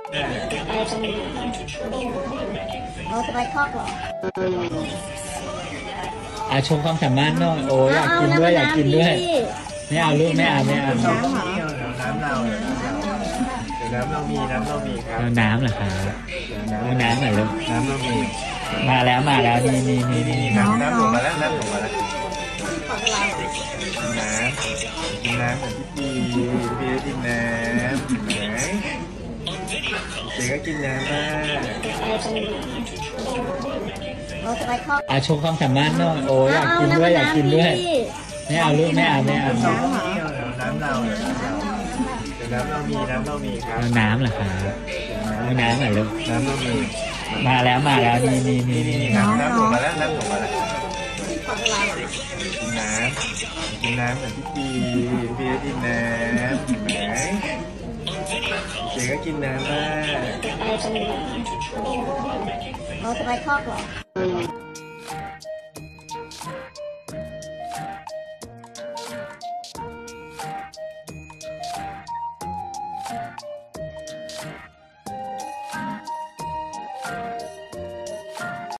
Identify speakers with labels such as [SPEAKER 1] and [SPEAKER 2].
[SPEAKER 1] อะไรตรงนี้เราจะไปคอกเหรอ
[SPEAKER 2] โชว์ความสามารถหน่อยโอ้ยอยากกินด้วยอยากกินด้วยไม่เอาลูกไม่เอาไม่เอา
[SPEAKER 3] น้ำเราเดี๋ยวน้ำเรามีครับ
[SPEAKER 2] เอาน้ำเหรอครับเอาน้ำหน่อยลูก
[SPEAKER 3] น้ำเรามี
[SPEAKER 2] มาแล้ว
[SPEAKER 3] นี่น้ำลงมาแล้วกินน้ำเหมือนพี่กินน้ำไหนเด็กก็กินน้ำบ้าง
[SPEAKER 1] อะไรตรงนี้เราจะไปคอก
[SPEAKER 2] โชว์ความสามารถหน่อยโอ้ยอยากกินด้วยอยากกินด้วยไม่เอาลูกไม่เอาไม่เอา
[SPEAKER 3] น้ำเราเดี๋ยวน้ำเรามีครับ
[SPEAKER 2] เอาน้ำเหรอครับเอาน้ำหน่อยลูก
[SPEAKER 3] น้ำเรามี
[SPEAKER 2] มาแล้ว
[SPEAKER 3] นี่น้ำลงมาแล้วกินน้ำเหมือนพี่กินน้ำไหนเด็กก็กินน้ำบ้าง
[SPEAKER 1] อะไรตรงนี้เราจะไปคอกเหรอ